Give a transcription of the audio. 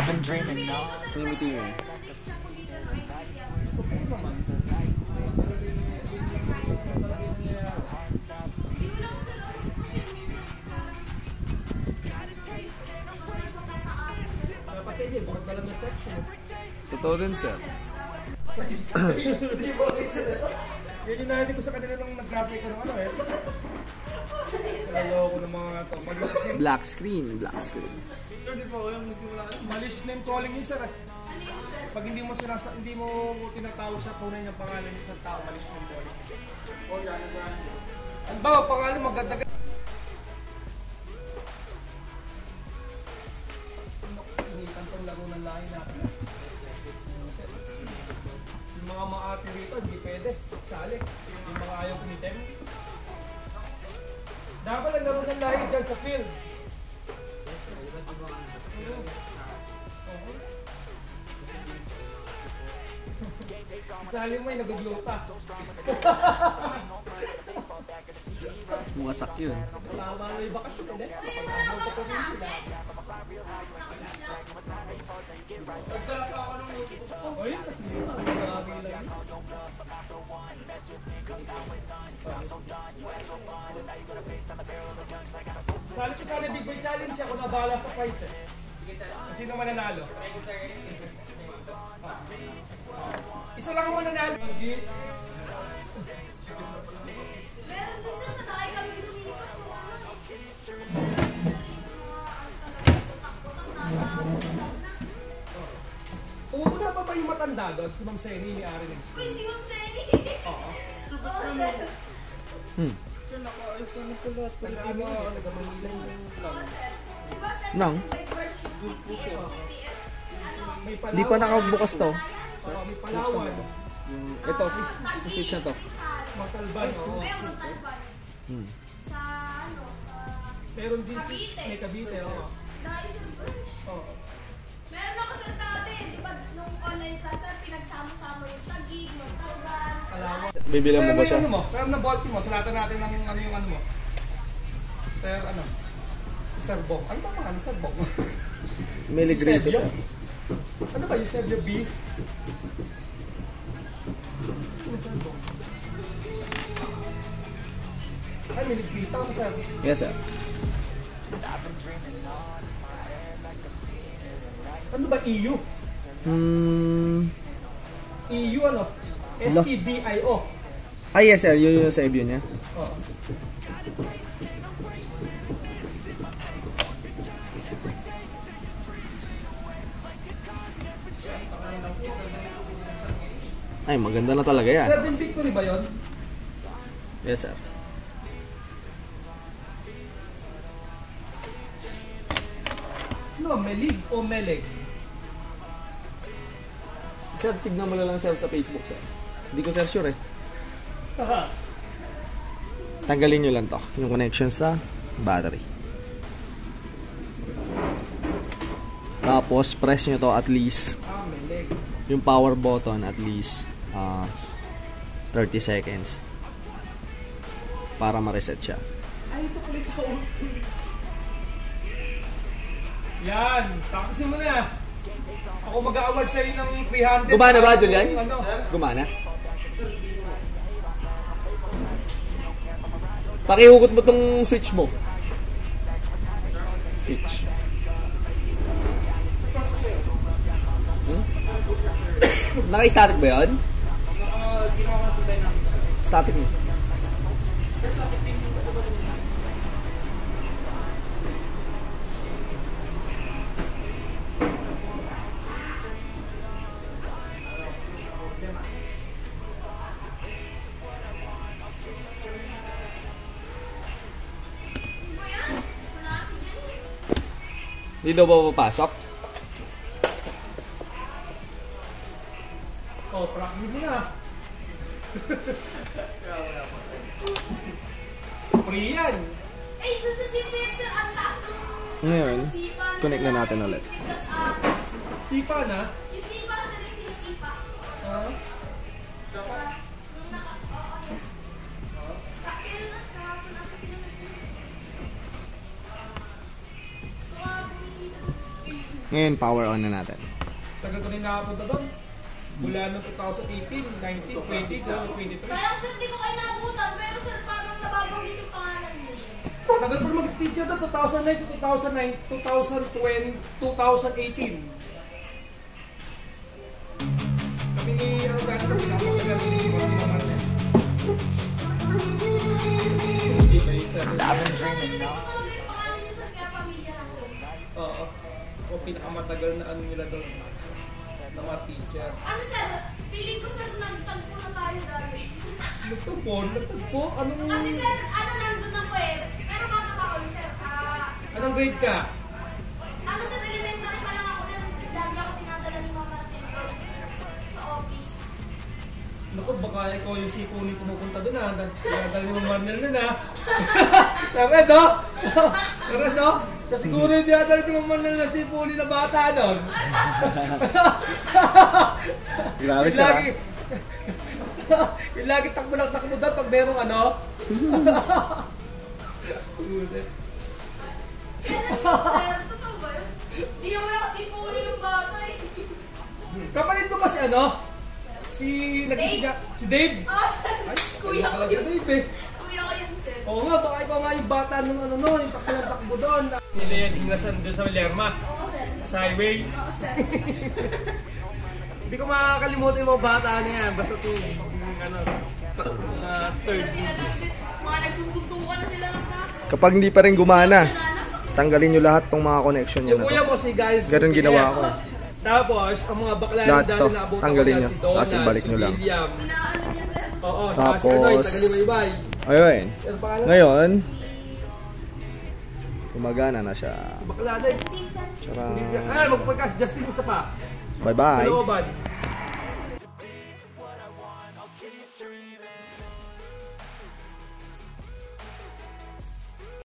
been dreaming of. Ngimiti yun. Totoo din, sir. Yun yung natin ko sa kanila nung nag-graphic ko ng ano eh. Naloko ng mga to. Black screen, black screen. Malis name calling yun sir eh. Pag hindi mo tinatawag sa tunay ng pangalan ng isang tao, malis name calling. Ang bago pangalan maganda. Initan tong laro ng lahi natin. Yung mga maati rito, hindi pwede. Sali. Yung mga ayaw kumitem. Dapat ang laro ng lahi dyan sa field. Isali mo yung nagugluta. Wasak yun. Tama na yung bakasyon ulit. Oy, sali ko sana Big Boy Challenge ako na bahala sa price eh. Sino mananalo? Isa lang ang mananalo. Meron din sir, masakay kami lumipat mo. Pumupunta pa ba yung matanda doon? Si Ma'am Senny, ni Ari ng school. Uy, si Ma'am Senny! Oo. Oo, sir. Diba, sir, Nang? may birth certificate, CPF, May Palawan. Hindi pa nakabukas to. Oo, may Palawan. Ito, switch na to. Matalban, oo. Ayun, Montalban. Sa, ano, sa... Meron din Cavite. may Cavite, oo. Dahil sa branch. Oo. Meron ako sa dati, di ba, nung online class, sir, pinagsama-sama yung Taguig, Montalban. Palawan. Bibilang mo ba siya? Ano mo? Pero na Baltimore mo, salatan natin ng ano yung ano mo. Sir, ano? Sir Bong. Ano ba mga Sir Bong? May ligrito, sir. Ano ba yung Sergio B? Ano Sir Bong? Ay, may ligrito ako, sir. Yes, sir. Ano ba EU? EU ano? STBIO. Ah, yes, sir. Yun yung sa review niya. Oo. Ay, maganda na talaga yan. 7 victory ba yun? Yes, sir. Ano, Melig o Meleg? Sir, tignan mo na lang, sir, sa Facebook, sir. Hindi ko, sir, sure eh. Saka. Tanggalin nyo lang to, yung connection sa battery. Tapos, press nyo to at least, Meleg. yung power button at least 30 seconds para ma-reset siya. Ay, ito ulit ako. Yan, tapusin mo na. Ako mag-a-award sa'yo ng 300. Gumana ba, Julian? Ano? Gumana? Pakihugot mo tong switch mo. Switch. Naka-static ba yun? Static mo. Hindi daw ba papasok? Oh, practice mo na. Free yan. Eh, dun sa CPF, sir, ang taas nung... Ngayon, sipa na connect na natin ulit. Tapos, Sipa na. yung sipa, sir, yung sinisipa. Ah. Diba? Nung naka... Oo, yan. Kailan na, kahapon na kasi naman. Gusto ko nga bumisita. Ngayon, power on na natin. Tagal ko rin nakapunta doon. Mula noong 2018, 19, 20, 23. Sayang sir, di ko kayo naabutan. Pero sir, parang nababanggit yung pangalan niyo. Tagal ko rin mag-teacher doon, 2009 to 2009, 2018. Kami ni, ano gano'n, pinapatagal ni Mama niya. Hindi ba isa? Talaga yung pangalan niyo sir, kaya pamilya ako. Oo. O pinakamatagal na ano nila doon. Na mga teacher. Ano sir, feeling ko sir, nagtagpo na tayo dati. Nagtagpo? Anong... Kasi sir, ano nandun ako eh. Pero bata pa ako sir. Anong grade ka? Ano sir, elementary pa lang ako na lagi ako tinadala ni Mama Tito sa office. Naku, baka ikaw yung sipuni pumupunta doon ha. Tinadala ni Mama Marnel nun ha. Tara no? Tara no? Sa siguro yung tinadala ni Mama Marnel na sipuni na bata doon. Grabe sir. Yung lagi takbo lang takbo doon pag merong ano. Sir, totoo ba yun? Di naman ako sipuli ng bata eh. Kapatid mo ba si ano? Si Dave? Oh, sir. Ay, Kuya ko si yun. Dave eh. Kuya ko yun sir. Oo nga, baka ikaw nga yung bata nung ano no, yung takbo ng takbo doon. Nila yung inglasan doon sa Lerma, Oo sir. sa highway. Oo sir. Hindi ko makakalimutan yung mga bata niya, basta ito, ano, third. Sila lang din. Mga nagsusuntukan na sila ng dati. Kapag hindi pa rin gumana, tanggalin nyo lahat tong mga connection nyo Yung na kuya to. mo si guys. Ganun ginawa ko. Tapos, ang mga bakla Lahat dahil to, naabutan tanggalin ko nyo. na si Donald, Tapos ibalik si nyo lang. William. Pinaano niya sir. Oo, saka si Tapos, Anoy, tagaliwaybay. ayun. Ano pangalan? Ngayon, gumagana na siya. Bakla din. Steve sir. Tsara, Magpagkas, Justin isa pa. Sa bye-bye. looban.